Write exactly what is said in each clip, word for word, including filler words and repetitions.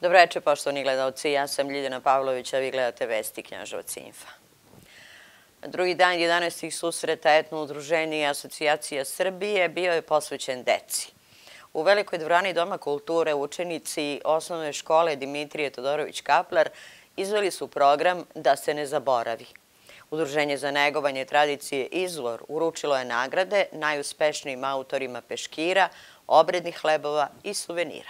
Dobro večer, poštovani gledalci. Ja sam Ljiljana Pavlović, a vi gledate Vesti Knjaževac Infa. Drugi dan jedanaestih susreta Etno udruženja i asocijacija Srbije bio je posvećen deci. U velikoj dvorani Doma kulture učenici osnovne škole Dimitrije Todorović Kaplar izveli su program Da se ne zaboravi. Udruženje za negovanje tradicije Izvor uručilo je nagrade najuspešnijim autorima peškira, obrednih hlebova i suvenira.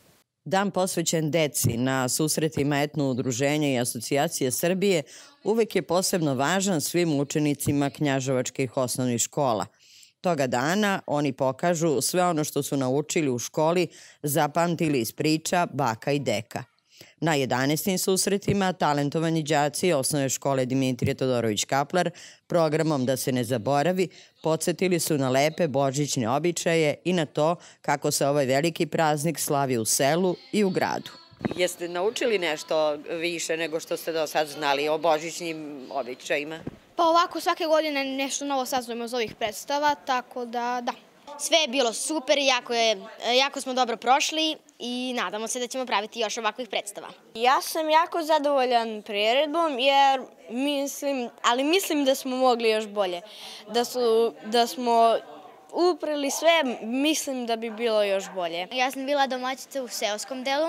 Dan posvećen deci na susretima Etno udruženja i asocijacije Srbije uvek je posebno važan svim učenicima knjaževačkih osnovnih škola. Toga dana oni pokažu sve ono što su naučili u školi, zapamtili iz priča baka i deka. Na jedanaestim susretima talentovani đaci osnovne škole Dimitrije Todorović Kaplar programom Da se ne zaboravi podsjetili su na lepe božićne običaje i na to kako se ovaj veliki praznik slavi u selu i u gradu. Jeste naučili nešto više nego što ste do sad znali o božićnim običajima? Pa ovako svake godine nešto novo saznajemo iz ovih predstava, tako da da. Sve je bilo super, jako, je, jako smo dobro prošli i nadamo se da ćemo praviti još ovakvih predstava. Ja sam jako zadovoljan priredbom, jer mislim, ali mislim da smo mogli još bolje. Da, su, da smo upreli sve, mislim da bi bilo još bolje. Ja sam bila domaćica u seoskom delu.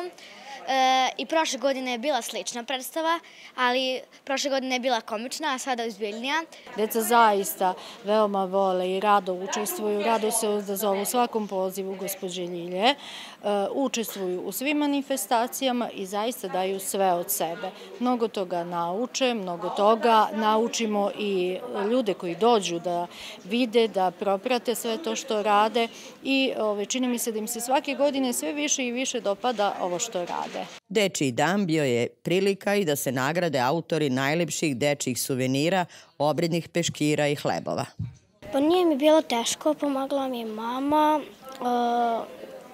E, I prošle godine je bila slična predstava, ali prošle godine je bila komična, a sada ozbiljnija. Deca zaista veoma vole i rado učestvuju, rado se odazovu svakom pozivu gospođe Ljilje, e, učestvuju u svim manifestacijama i zaista daju sve od sebe. Mnogo toga nauče, mnogo toga naučimo i ljude koji dođu da vide, da proprate sve to što rade i ove, čini mi se da im se svake godine sve više i više dopada ovo što rade. Dečiji dan bio je prilika i da se nagrade autori najlepših dečjih suvenira, obrednih peškira i hlebova. Pa nije mi bilo teško, pomagala mi je mama. Uh,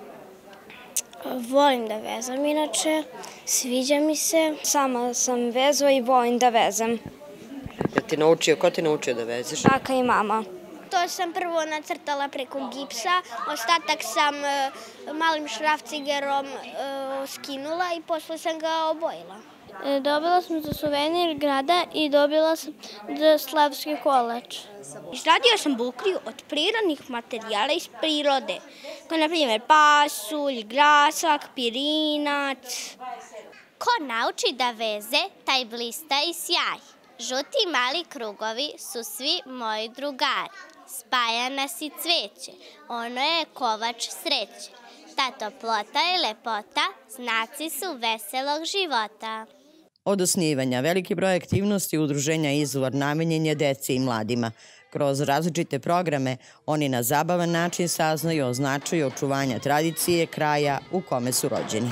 volim da vezam inače, sviđa mi se. Sama sam vezao i volim da vezam. Jel ti naučio, ko ti naučio da vezeš? Kaka i mama. To sam prvo nacrtala preko gipsa, ostatak sam malim šrafcigerom skinula i posle sam ga obojila. Dobila sam za suvenir grada i dobila sam za slavski kolač. Izradio sam buklju od prirodnih materijala iz prirode, kao na primjer pasulj, grasak, pirinac. Ko nauči da veze, taj blista i sjaj. Žuti mali krugovi su svi moji drugari. Spaja nas i cveće, ono je kovač sreće. Ta toplota i lepota znaci su veselog života. Od osnivanja veliki broj aktivnosti udruženja Izvor namenjen je deci i mladima. Kroz različite programe oni na zabavan način saznaju o značaju očuvanja tradicije kraja u kome su rođeni.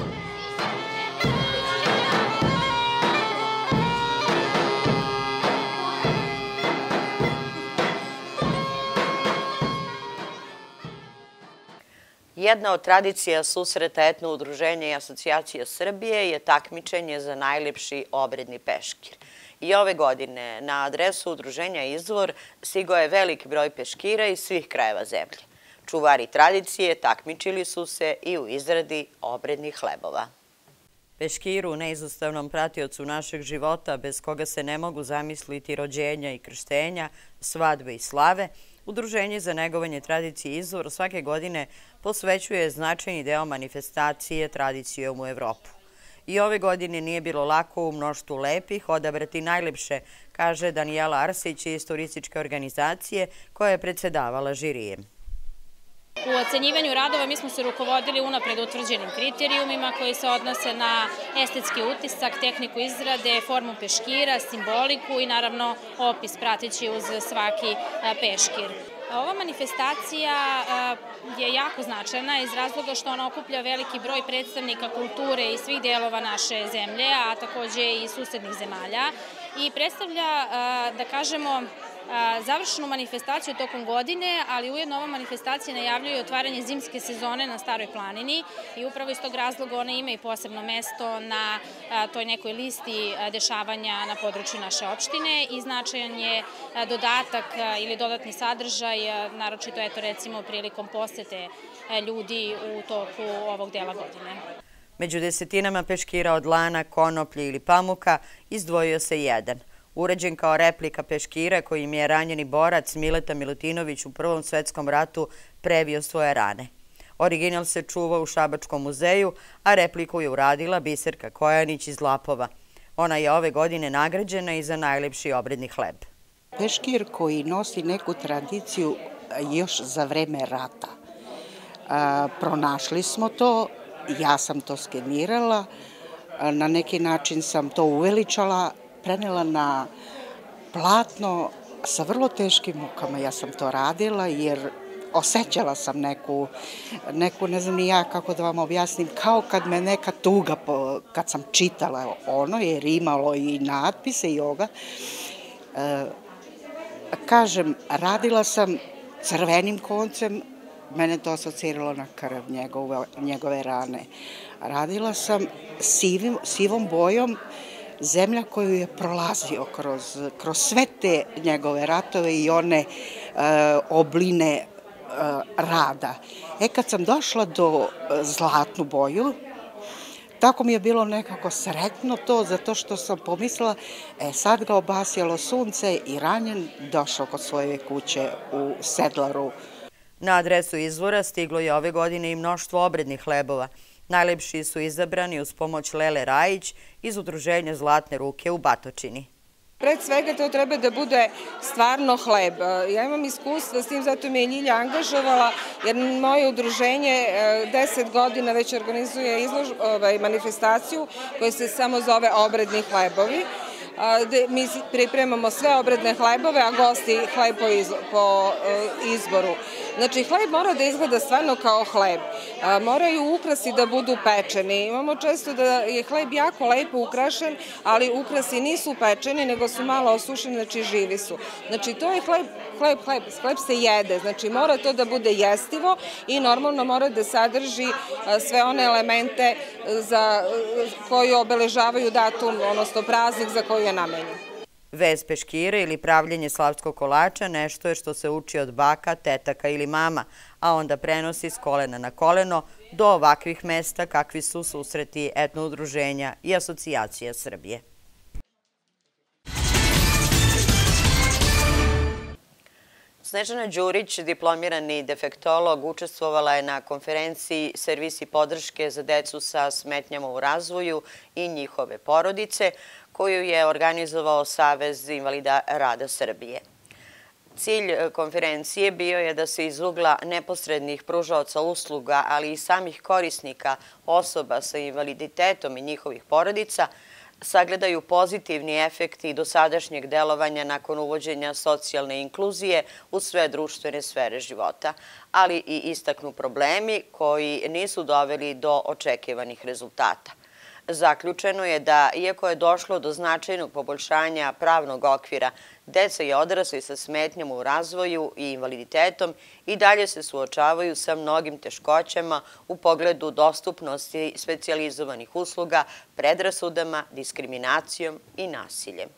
Jedna od tradicija susreta Etno udruženja i asocijacija Srbije je takmičenje za najlepši obredni peškir. I ove godine na adresu udruženja Izvor stigao je veliki broj peškira iz svih krajeva zemlje. Čuvari tradicije takmičili su se i u izradi obrednih hlebova. Peškiru, neizostavnom pratiocu našeg života, bez koga se ne mogu zamisliti rođenja i krštenja, svadbe i slave, Udruženje za negovanje tradicije Izvor svake godine posvećuje značajni deo manifestacije tradicijom u Evropu. I ove godine nije bilo lako u mnoštvu lepih odabrati najlepše, kaže Danijela Arsić iz turističke organizacije koja je predsedavala žirijem. U ocenjivanju radova mi smo se rukovodili unapred utvrđenim kriterijumima koji se odnose na estetski utisak, tehniku izrade, formu peškira, simboliku i naravno opis prateći uz svaki peškir. Ova manifestacija je jako značajna iz razloga što ona okuplja veliki broj predstavnika kulture iz svih delova naše zemlje, a takođe i susednih zemalja i predstavlja, da kažemo, završenu manifestaciju tokom godine, ali ujedno ova manifestacija najavljuje otvaranje zimske sezone na Staroj planini i upravo iz tog razloga ona ima i posebno mesto na toj nekoj listi dešavanja na području naše opštine i značajan je dodatak ili dodatni sadržaj, naročito eto recimo prilikom posete ljudi u toku ovog dela godine. Među desetinama peškira od lana, konoplje ili pamuka izdvojio se jedan. Urađen kao replika peškira kojim je ranjeni borac Mileta Milutinović u Prvom svetskom ratu previo svoje rane. Original se čuva u Šabačkom muzeju, a repliku je uradila Biserka Kojanić iz Lapova. Ona je ove godine nagrađena i za najlepši obredni hleb. Peškir koji nosi neku tradiciju još za vreme rata. A, pronašli smo to, ja sam to skenirala, na neki način sam to uveličala, prenela na platno sa vrlo teškim mukama. Ja sam to radila jer osjećala sam neku, neku, ne znam ni ja kako da vam objasnim, kao kad me neka tuga, kad sam čitala ono, jer imalo i natpise i ovoga. E, kažem, radila sam crvenim koncem, mene to asociralo na krv, njegove, njegove rane. Radila sam sivim, sivom bojom zemlja koju je prolazio kroz, kroz sve te njegove ratove i one e, obline e, rada. E kad sam došla do zlatnu boju, tako mi je bilo nekako sretno to, zato što sam pomislila, e sad ga obasjalo sunce i ranjen došao kod svoje kuće u Sedlaru. Na adresu izvora stiglo je ove godine i mnoštvo obrednih hlebova. Najlepši su izabrani uz pomoć Lele Rajić iz Udruženja Zlatne ruke u Batočini. Pred svega to treba da bude stvarno hleb. Ja imam iskustva s tim, zato me je Ljilja angažovala, jer moje udruženje deset godina već organizuje izlož, ovaj, manifestaciju koja se samo zove Obredni hlebovi. Mi pripremamo sve obredne hlebove, a gosti hleb po, iz, po izboru. Znači, hleb mora da izgleda stvarno kao hleb. Moraju ukrasi da budu pečeni. Imamo često da je hleb jako lepo ukrašen, ali ukrasi nisu pečeni, nego su malo osušeni, znači živi su. Znači, to je hleb, hleb, hleb, hleb se jede. Znači, mora to da bude jestivo i normalno mora da sadrži sve one elemente za, koji obeležavaju datum, odnosno praznik za koji je namenjen. Vez peškira ili pravljenje slavskog kolača nešto je što se uči od baka, tetaka ili mama, a onda prenosi s kolena na koleno do ovakvih mesta kakvi su susreti etno udruženja i asocijacija Srbije. Snežana Đurić, diplomirani defektolog, učestvovala je na konferenciji Servisi podrške za decu sa smetnjama u razvoju i njihove porodice, koju je organizovao Savez invalida rada Srbije. Cilj konferencije bio je da se iz ugla neposrednih pružaoca usluga, ali i samih korisnika osoba sa invaliditetom i njihovih porodica sagledaju pozitivni efekti dosadašnjeg delovanja nakon uvođenja socijalne inkluzije u sve društvene sfere života, ali i istaknu problemi koji nisu doveli do očekivanih rezultata. Zaključeno je da, iako je došlo do značajnog poboljšanja pravnog okvira, deca i odrasli sa smetnjama u razvoju i invaliditetom i dalje se suočavaju sa mnogim teškoćama u pogledu dostupnosti specijalizovanih usluga, predrasudama, diskriminacijom i nasiljem.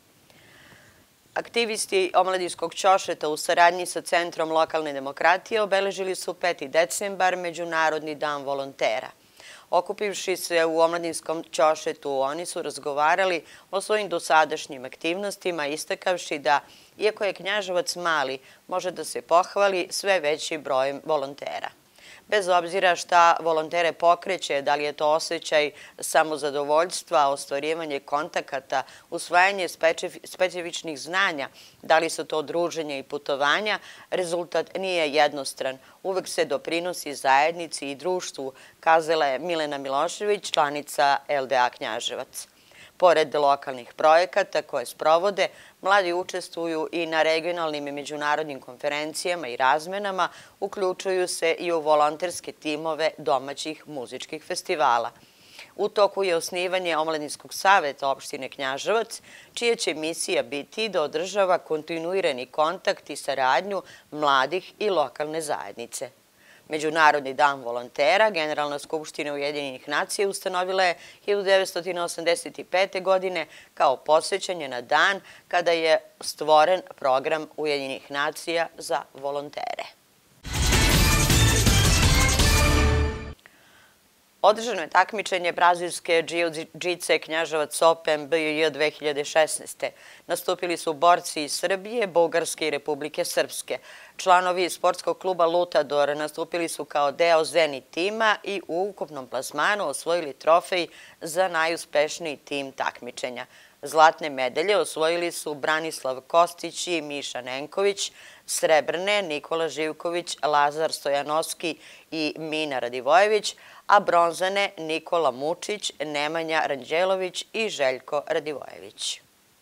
Aktivisti Omladinskog ćošeta u saradnji sa Centrom lokalne demokratije obeležili su peti decembar, Međunarodni dan volontera. Okupivši se u Omladinskom ćošetu, oni su razgovarali o svojim dosadašnjim aktivnostima, istakavši da, iako je Knjaževac mali, može da se pohvali sve većim brojem volontera. Bez obzira šta volontere pokreće, da li je to osjećaj samozadovoljstva, ostvarivanje kontakata, usvajanje specifičnih znanja, da li su to druženja i putovanja, rezultat nije jednostran. Uvek se doprinosi zajednici i društvu, kazala je Milena Milošević, članica L D A Knjaževac. Pored lokalnih projekata koje sprovode, mladi učestvuju i na regionalnim i međunarodnim konferencijama i razmenama, uključuju se i u volonterske timove domaćih muzičkih festivala. U toku je osnivanje Omladinskog saveta opštine Knjaževac, čija će misija biti da održava kontinuirani kontakt i saradnju mladih i lokalne zajednice. Međunarodni dan volontera Generalna skupština Ujedinjenih nacija ustanovila je hiljadu devetsto osamdeset pete. godine kao podsjećanje na dan kada je stvoren program Ujedinjenih nacija za volontere. Održano je takmičenje brazilske džiu-džice Knjaževac Open B J J dve hiljade šesnaeste. Nastupili su borci iz Srbije, Bugarske i Republike Srpske. Članovi sportskog kluba Lutador nastupili su kao deo Zenit tima i u ukupnom plasmanu osvojili trofej za najuspešniji tim takmičenja. Zlatne medalje osvojili su Branislav Kostić i Miša Nenković, srebrne Nikola Živković, Lazar Stojanovski i Mina Radivojević, a bronzane Nikola Mučić, Nemanja Ranđelović i Željko Radivojević.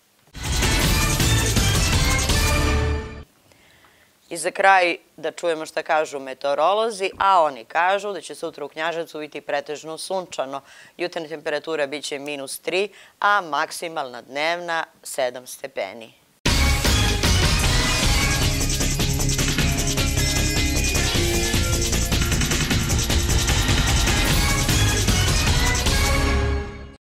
I za kraj da čujemo šta kažu meteorolozi, a oni kažu da će sutra u Knjaževcu biti pretežno sunčano. Jutarnja temperatura biće minus tri, a maksimalna dnevna sedam stepeni.